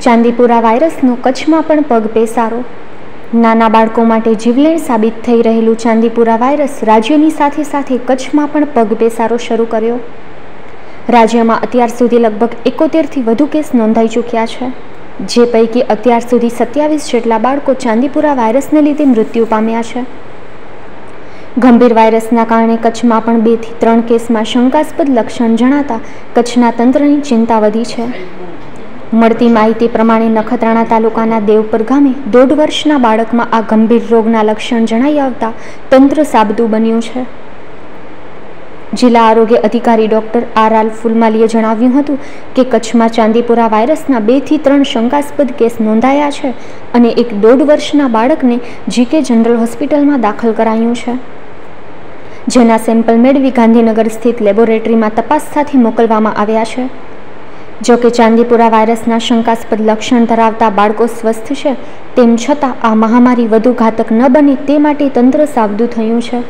ચાંદીપુરા વાયરસનો કચ્છમાં પણ પગ પેસારો। નાના બાળકો માટે જીવલેણ સાબિત થઈ રહેલું ચાંદીપુરા વાયરસ રાજ્યની સાથે સાથે કચ્છમાં પણ પગ પેસારો શરૂ કર્યો। રાજ્યમાં અત્યાર સુધી લગભગ 71થી વધુ કેસ નોંધાઈ ચૂક્યા છે, જે પૈકી અત્યાર સુધી 27 જેટલા બાળકો ચાંદીપુરા વાયરસને લીધે મૃત્યુ પામ્યા છે। ગંભીર વાયરસના કારણે કચ્છમાં પણ 2 થી 3 કેસમાં શંકાસ્પદ લક્ષણ જણાતા કચ્છના તંત્રની ચિંતા વધી છે। મળતી માહિતી પ્રમાણે નખત્રાણા તાલુકાના દેવપર ગામે 1.5 વર્ષના બાળકમાં આ ગંભીર રોગના લક્ષણ જણાઈ આવતા તંત્ર સાબદું બન્યું છે। જિલ્લા આરોગ્ય અધિકારી ડોક્ટર આર ફુલમાલીએ જણાવ્યું હતું કે કચ્છમાં ચાંદીપુરા વાયરસના 2 થી 3 શંકાસ્પદ કેસ નોંધાયા છે અને એક 1.5 વર્ષના બાળકને જીકે જનરલ હોસ્પિટલમાં દાખલ કરાયું છે, જેના સેમ્પલ મેળવી ગાંધીનગર સ્થિત લેબોરેટરીમાં તપાસ સાથે મોકલવામાં આવ્યા છે। જો કે ચાંદીપુરા વાયરસના શંકાસ્પદ લક્ષણ ધરાવતા બાળકો સ્વસ્થ છે, તેમ છતાં આ મહામારી વધુ ઘાતક ન બને તે માટે તંત્ર સાબદું થયું છે।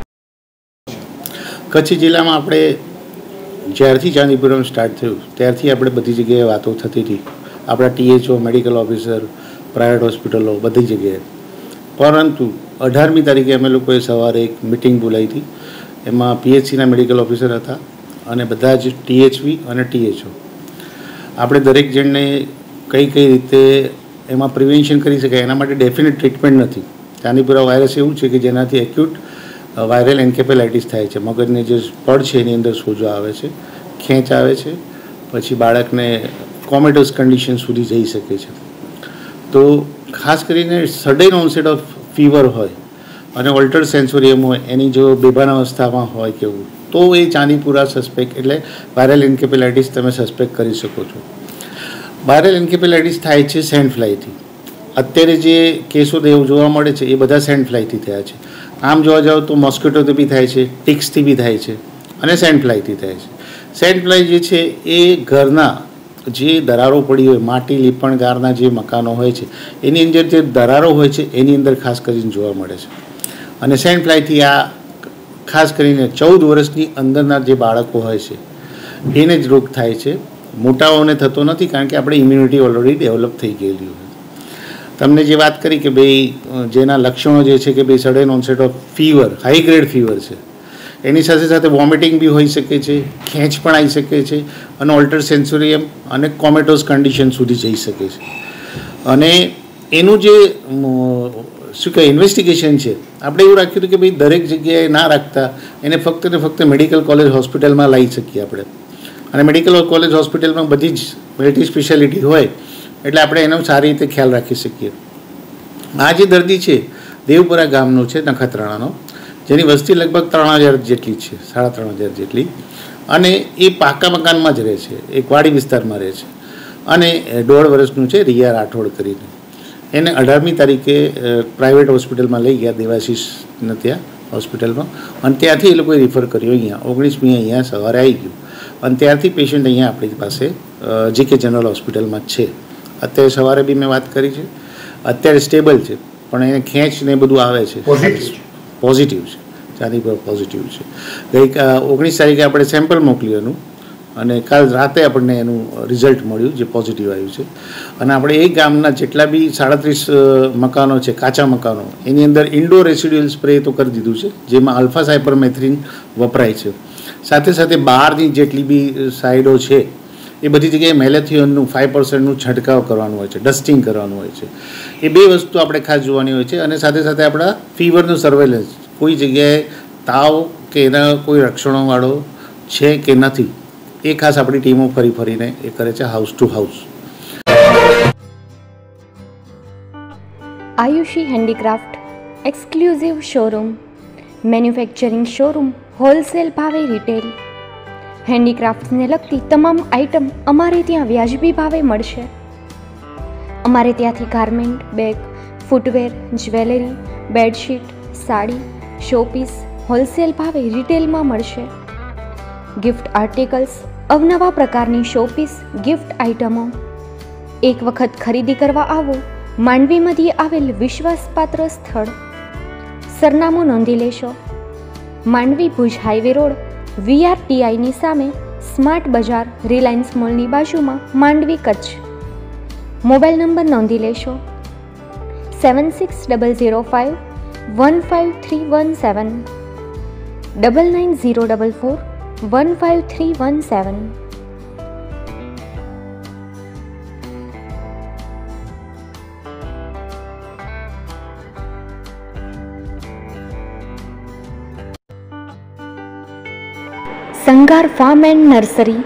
કચ્છ જિલ્લામાં આપણે જ્યારથી ચાંદીપુરમ સ્ટાર્ટ થયું ત્યારથી આપણે બધી જગ્યાએ વાતો થતી હતી, આપણા THO, મેડિકલ ઓફિસર, પ્રાઇવેટ હોસ્પિટલો બધી જગ્યાએ। પરંતુ 18મી તારીખે અમે લોકોએ સવારે એક મિટિંગ બોલાવી હતી, એમાં PHCના મેડિકલ ઓફિસર હતા અને બધા જ THV અને THO। આપણે દરેક જણને કઈ રીતે એમાં પ્રિવેન્શન કરી શકાય એના માટે ડેફિનેટ ટ્રીટમેન્ટ નથી। ચાંદીપુરા વાયરસ એવું છે કે જેનાથી એક્યુટ વાયરલ એન્કેફેલાઇટિસ થાય છે, મગજને જે પડ છે એની અંદર સોજો આવે છે, ખેંચ આવે છે, પછી બાળકને કોમેટોસ કન્ડિશન સુધી જઈ શકે છે। તો ખાસ કરીને સડન ઓનસેટ ઓફ ફીવર હોય અને ઓલ્ટર્ડ સેન્સોરિયમ હોય, એની જો બેભાન અવસ્થામાં હોય કેવું, તો એ ચાંદીપુરા સસ્પેક્ટ એટલે વાયરલ એન્કેફેલાઇટિસ તમે સસ્પેક્ટ કરી શકો છો। વાયરલ એન્કેફેલાઇટિસ થાય છે સેન્ડ ફ્લાયથી। અત્યારે જે કેસો જોવા મળે છે એ બધા સેન્ડ ફ્લાયથી થયા છે। આમ જોવા જાવ તો મોસ્કિટોથી બી થાય છે, ટિક્સથી બી થાય છે અને સેન્ડ ફ્લાયથી થાય છે। સેન્ડ ફ્લાય જે છે એ ઘરના જે દરારો પડી હોય, માટી લીપણ ગારના જે મકાનો હોય છે એની અંદર જે દરારો હોય છે એની અંદર ખાસ કરીને જોવા મળે છે। અને સેન્ડ ફ્લાયથી આ ખાસ કરીને 14 વર્ષની અંદરના જે બાળકો હોય છે એને જ રોગ થાય છે, મોટાઓને થતો નથી, કારણ કે આપણે ઇમ્યુનિટી ઓલરેડી ડેવલપ થઈ ગયેલી હોય। તમને જે વાત કરી કે ભાઈ જેના લક્ષણો જે છે કે ભાઈ sudden onset of fever, high grade fever છે, એની સાથે સાથે વોમિટિંગ બી હોઈ શકે છે, ખેંચ પણ આવી શકે છે અને ઓલ્ટર સેન્સોરિયમ અને કોમેટોસ કન્ડિશન સુધી જઈ શકે છે। અને એનું જે શું કહે ઇન્વેસ્ટિગેશન છે, આપણે એવું રાખ્યું હતું કે ભાઈ દરેક જગ્યાએ ના રાખતા એને ફક્ત ને ફક્ત મેડિકલ કોલેજ હોસ્પિટલમાં લાવી શકીએ આપણે, અને મેડિકલ કોલેજ હોસ્પિટલમાં બધી જ મલ્ટી સ્પેશિયાલિટી હોય એટલે આપણે એનો સારી રીતે ખ્યાલ રાખી શકીએ। આ જે દર્દી છે દેવપુરા ગામનો છે, નખત્રાણાનો, જેની વસ્તી લગભગ 3000 જેટલી છે, 3500 જેટલી, અને એ પાકા મકાનમાં જ રહે છે, એક વાડી વિસ્તારમાં રહે છે અને 1.5 વર્ષનું છે, રિયા રાઠોડ કરીને। એને 18મી તારીખે પ્રાઇવેટ હોસ્પિટલમાં લઈ ગયા, દેવાશીષને ત્યાં હોસ્પિટલમાં, અને ત્યાંથી એ લોકોએ રિફર કર્યો અહીંયા। 19મી અહીંયા સવારે આવી ગયું અને ત્યારથી પેશન્ટ અહીંયા આપણી પાસે જીકે જનરલ હોસ્પિટલમાં જ છે। અત્યારે સવારે બી મેં વાત કરી છે, અત્યારે સ્ટેબલ છે, પણ એને ખેંચ ને બધું આવે છે, પોઝિટિવ છે, ચાંદીપુર પોઝિટિવ છે। ગઈ 19 તારીખે આપણે સેમ્પલ મોકલ્યું એનું અને કાલ રાતે આપણને એનું રિઝલ્ટ મળ્યું જે પોઝિટિવ આવ્યું છે। અને આપણે એ ગામના જેટલા બી 37 મકાનો છે, કાચા મકાનો, એની અંદર ઇન્ડોર રેસિડ્યુઅલ સ્પ્રે તો કરી દીધું છે, જેમાં અલ્ફા સાયપરમેથ્રિન વપરાય છે। સાથે સાથે બહારની જેટલી બી સાઈડો છે એ બધી જગ્યાએ મેલેથિયોનનું 5%નું છંટકાવ કરવાનું હોય છે, ડસ્ટિંગ કરવાનું હોય છે। એ 2 વસ્તુ આપણે ખાસ જોવાની હોય છે। અને સાથે સાથે આપણા ફીવરનું સર્વેલન્સ, કોઈ જગ્યાએ તાવ કે એના કોઈ લક્ષણોવાળો છે કે નથી, એ ખાસ આપણી ટીમો ફરીને એ કરે છે, house to house. Ayushi handicraft exclusive showroom, manufacturing showroom, wholesale ભાવે રિટેલ, હેન્ડીક્રાફ્ટને લગતી તમામ આઇટમ અમારે ત્યાં વ્યાજબી ભાવે મળશે। અમારે ત્યાંથી garment, bag, footwear, jewellery, bedsheet, sari, showpiece wholesale ભાવે રિટેલમાં મળશે। ગિફ્ટ આર્ટિકલ્સ, અવનવા પ્રકારની શોપીસ, ગિફ્ટ આઇટમો। એક વખત ખરીદી કરવા આવો, માંડવી મધ્યે આવેલ વિશ્વાસપાત્ર સ્થળ। સરનામું નોંધી લેશો, માંડવી ભુજ હાઈવે રોડ, VRTIની સામે, સ્માર્ટ બજાર, રિલાયન્સ મોલની બાજુમાં, માંડવી, કચ્છ। મોબાઈલ નંબર નોંધી લેશો: 7600515317 9904415317. Sangar farm and nursery.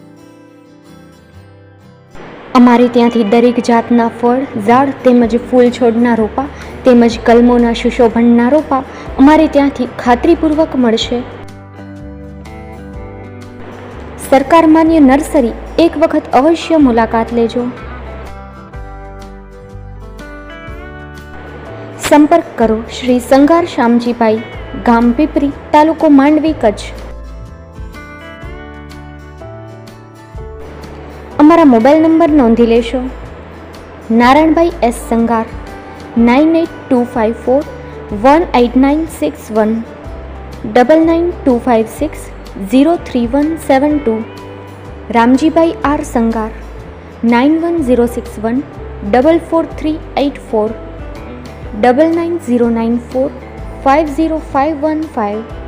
અમારે ત્યાંથી દરેક જાતના ફળ, ઝાડ તેમજ ફૂલ છોડના રોપા તેમજ કલમોના સુશોભનના રોપા અમારે ત્યાંથી ખાતરીપૂર્વક મળશે. સરકાર માન્ય નર્સરી એક વખત અવશ્ય મુલાકાત લેજો. સંપર્ક કરો શ્રી સંગાર શામજીભાઈ, ગામ પીપરી, તાલુકો માંડવી, કચ્છ. અમારા મોબાઈલ નંબર નોંધી લેશો: નારાયણભાઈ એસ સંગાર, 9825418961 9925603172. રામજીભાઈ આર સંગાર, 9106144384 9909450515.